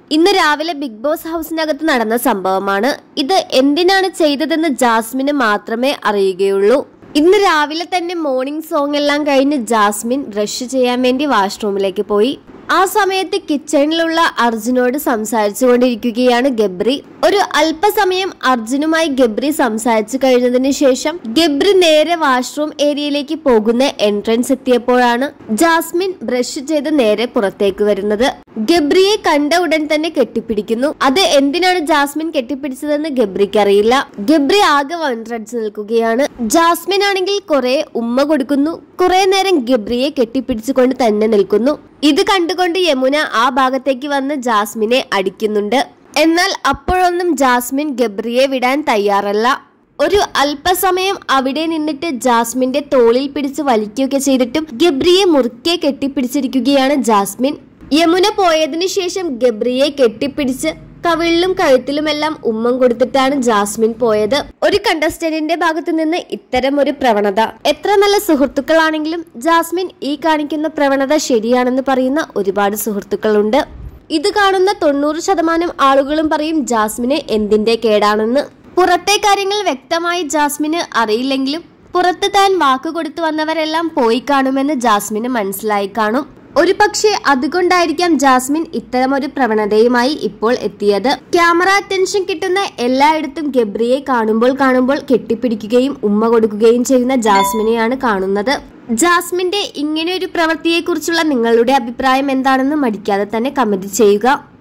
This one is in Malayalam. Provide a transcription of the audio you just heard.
ഇന്ന് രാവിലെ ബിഗ് ബോസ് ഹൗസിനകത്ത് നടന്ന സംഭവമാണ്. ഇത് എന്തിനാണ് ചെയ്തതെന്ന് ജാസ്മിന് മാത്രമേ അറിയുകയുള്ളൂ. ഇന്ന് രാവിലെ തന്നെ മോർണിംഗ് സോങ് എല്ലാം കഴിഞ്ഞ് ജാസ്മിൻ ബ്രഷ് ചെയ്യാൻ വേണ്ടി വാഷ്റൂമിലേക്ക് പോയി. ആ സമയത്ത് കിച്ചണിലുള്ള അർജുനോട് സംസാരിച്ചു കൊണ്ടിരിക്കുകയാണ് ഗബ്രി. ഒരു അല്പസമയം അർജുനുമായി ഗബ്രി സംസാരിച്ചു കഴിഞ്ഞതിന് ശേഷം ഗബ്രി നേരെ വാഷ്റൂം ഏരിയയിലേക്ക് പോകുന്ന എൻട്രൻസ് എത്തിയപ്പോഴാണ് ജാസ്മിൻ ബ്രഷ് ചെയ്ത് നേരെ പുറത്തേക്ക് വരുന്നത്. ഗബ്രിയെ കണ്ട ഉടൻ തന്നെ കെട്ടിപ്പിടിക്കുന്നു. അത് എന്തിനാണ് ജാസ്മിൻ കെട്ടിപ്പിടിച്ചതെന്ന് ഗബ്രിക്ക് അറിയില്ല. ഗബ്രി ആകെ വണ്ടടിച്ചു നിൽക്കുകയാണ്. ജാസ്മിൻ ആണെങ്കിൽ കുറെ ഉമ്മ കൊടുക്കുന്നു. കുറെ നേരം ഗബ്രിയെ കെട്ടിപ്പിടിച്ചുകൊണ്ട് തന്നെ നിൽക്കുന്നു. ഇത് കണ്ടുകൊണ്ട് യമുന ആ ഭാഗത്തേക്ക് വന്ന് ജാസ്മിനെ അടിക്കുന്നുണ്ട്. എന്നാൽ അപ്പോഴൊന്നും ജാസ്മിൻ ഗബ്രിയെ വിടാൻ തയ്യാറല്ല. ഒരു അല്പസമയം അവിടെ നിന്നിട്ട് ജാസ്മിന്റെ തോളിൽ പിടിച്ച് വലിക്കുകയൊക്കെ ചെയ്തിട്ടും ഗബ്രിയെ മുറുക്കെ കെട്ടിപ്പിടിച്ചിരിക്കുകയാണ് ജാസ്മിൻ. യമുന പോയതിനു ശേഷം ഗബ്രിയെ കെട്ടിപ്പിടിച്ച് കവിളിലും കഴുത്തിലുമെല്ലാം ഉമ്മം കൊടുത്തിട്ടാണ് ജാസ്മിൻ പോയത്. ഒരു കണ്ടസ്റ്റന്റിന്റെ ഭാഗത്ത് നിന്ന് ഇത്തരം ഒരു പ്രവണത, എത്ര നല്ല സുഹൃത്തുക്കളാണെങ്കിലും ജാസ്മിൻ ഈ കാണിക്കുന്ന പ്രവണത ശരിയാണെന്ന് പറയുന്ന ഒരുപാട് സുഹൃത്തുക്കളുണ്ട്. ഇത് കാണുന്ന 90% ആളുകളും പറയും ജാസ്മിന് എന്തിന്റെ കേടാണെന്ന്. പുറത്തെ കാര്യങ്ങൾ വ്യക്തമായി ജാസ്മിന് അറിയില്ലെങ്കിലും പുറത്ത് താൻ വാക്ക് കൊടുത്തു വന്നവരെല്ലാം പോയി കാണുമെന്ന് ജാസ്മിന് മനസ്സിലായി കാണും. ഒരു പക്ഷേ അതുകൊണ്ടായിരിക്കാം ജാസ്മിൻ ഇത്തരമൊരു പ്രവണതയുമായി ഇപ്പോൾ എത്തിയത്. ക്യാമറ അറ്റൻഷൻ കിട്ടുന്ന എല്ലായിടത്തും ഗബ്രിയെ കാണുമ്പോൾ കെട്ടിപ്പിടിക്കുകയും ഉമ്മ കൊടുക്കുകയും ചെയ്യുന്ന ജാസ്മിനെയാണ് കാണുന്നത്. ജാസ്മിന്റെ ഇങ്ങനെ ഒരു പ്രവൃത്തിയെ കുറിച്ചുള്ള നിങ്ങളുടെ അഭിപ്രായം എന്താണെന്ന് മടിക്കാതെ തന്നെ കമന്റ് ചെയ്യുക.